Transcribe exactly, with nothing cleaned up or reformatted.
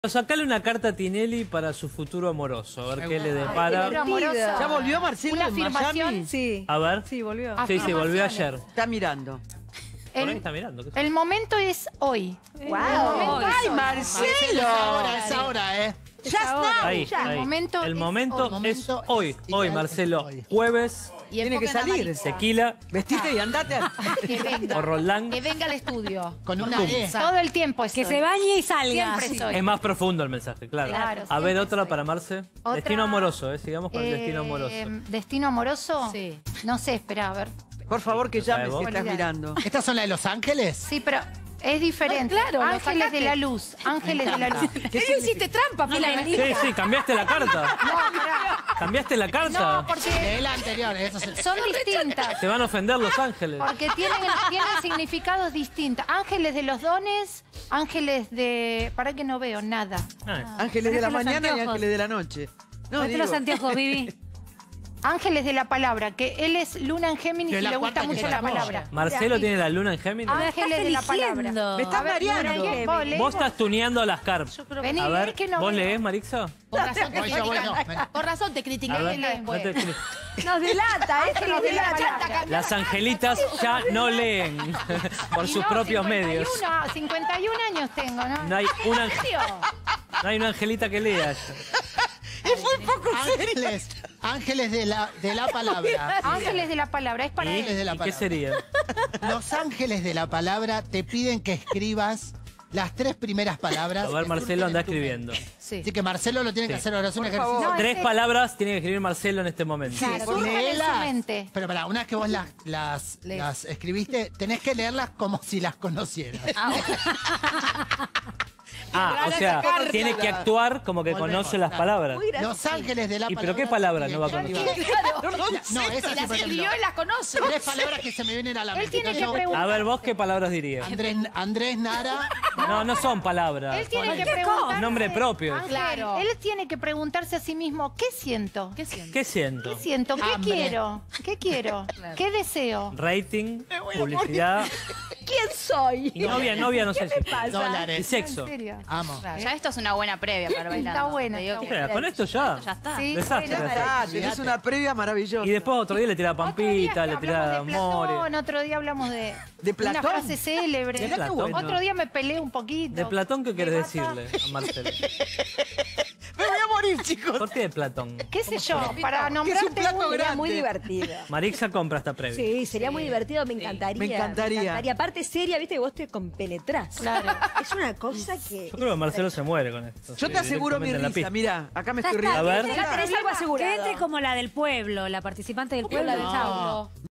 Sacale una carta a Tinelli para su futuro amoroso, a ver qué le depara. Ay, amoroso. ¿Ya volvió Marcelo ¿Una en afirmación? Miami? Sí. A ver. Sí, volvió. Sí, sí, volvió ayer. Está mirando. Por ahí El, está mirando. el momento es hoy. Wow. ¡Ay, Marcelo! Es ahora, es ahora, ¿eh? Ya está. Ahí, ya. ahí. El momento El es momento hoy. es Momento hoy. es Hoy, ideal, Marcelo. hoy. Jueves, Y Tiene que enfoca en salir. Marisa. tequila Vestite y andate. a- Que venga. o Roldán. Que venga al estudio. Con una E. Todo el tiempo es Que hoy. se bañe y salga. Siempre soy. Es más profundo el mensaje, claro. Claro, A ver, siempre otra soy. para Marce. Otra- Destino amoroso, ¿eh? Sigamos con el Eh, destino amoroso. ¿Destino amoroso? Sí. No sé, espera, a ver. Por favor, que llames ¿Sabes si vos? estás mirando. ¿Estas son las de Los Ángeles? Sí, pero es diferente. No, claro, lo Ángeles sacaste. de la luz. Ángeles de la luz. ¿Qué hiciste trampa, Sí, sí, cambiaste la carta. No, pará. Cambiaste la No, carta. porque Lee la anterior, eso es el... son distintas. Te van a ofender Los Ángeles. Porque tienen, tienen significados distintos. Ángeles de los dones, ángeles de... ¿Para que no veo? Nada. Ah, Ángeles de la Ponete los mañana y anteojos. ángeles de la noche. No, Ponete digo, los anteojos, Vivi. Ángeles de la palabra, que él es luna en Géminis Que y la le gusta cuarta que mucho se la la colla. palabra. Marcelo tiene la luna en Géminis. Ángeles de la palabra. eligiendo? Me estás A ver, mareando. luna en Géminis. Vos lees, Vos estás tuneando las cartas. Vení, A ver, lees que no ¿vos veo. lees, Marixa? Con razón te Voy yo, voy yo. critican. Ven. Con razón te critican. A ver, Lee, no te- Nos delata, ángeles de la Chanta, palabra. Las angelitas ya no leen por Y sus no, propios medios. cincuenta y uno, cincuenta y un años tengo, ¿no? No hay una, ¿En serio? no hay una angelita que lea. Ángeles, ángeles de la, de la palabra. Ángeles de la palabra, es para Ángeles él. de la ¿Y qué palabra. sería? Los ángeles de la palabra te piden que escribas las tres primeras palabras. A ver, Marcelo anda escribiendo. Sí. Así que Marcelo lo tiene que Sí. hacer ahora. Es un Por ejercicio. favor. No, Tres ese- palabras tiene que escribir Marcelo en este momento. Claro, surgen en su Léelas. mente. Pero para, una vez que vos las, las, Lees. las escribiste, tenés que leerlas como si las conocieras. Ah, o sea, carta. tiene que actuar como que Volvemos, conoce las claro. palabras. Los ángeles de la ¿Y palabra. pero qué palabra te no va a piden que conocer? escribas- Claro. No, esa Si sí, las por escribió ejemplo. y las conoce. Tres palabras que se me vienen a la mente. Él tiene que Yo- preguntar. A ver, vos qué palabras dirías. Andrés, Andrés Nara. No, no son palabras. Él tiene que ¿Qué preguntarse... Nombre propio. Ángel, Claro. Él tiene que preguntarse a sí mismo, ¿qué siento? ¿Qué sientes? ¿Qué siento? ¿Qué siento? ¿Qué Hambre. quiero? ¿Qué quiero? ¿Qué deseo? Rating, publicidad. ¿Quién soy? Y novia, novia, no sé si. Y Dólares. sexo. ¿En serio? Amo. Ya esto es una buena previa para bailar. Está buena, Te digo está que- Espera, con esto ya. Ya está. Sí, Desastre. bueno, desastre. Ah, tenés una previa maravillosa. Y después otro día le tira Otro día Pampita, le hablamos tira de More. Platón, otro día hablamos de, ¿De Platón? una frase célebre. ¿De Platón? Bueno. Otro día me peleé un poquito. ¿De Platón qué querés De Bata. decirle a Marcelo? Me voy a morir, chicos. ¿Por qué de Platón? ¿Qué sé yo? Para Que es un nombrarte plato uno. grande. Sería muy divertido. Marixa compra esta previa. Sí, sería muy divertido, me encantaría. Me encantaría. Y aparte seria, viste, que vos te compenetrás. Claro. Es una cosa que... Yo creo que Marcelo se muere con esto. Yo Sí, te aseguro mi directamente en la risa. pista. Mira, acá me estoy A riendo. ver. Ya tenés algo Que asegurado. entre como la del pueblo, la participante del pueblo. La de No. Chau.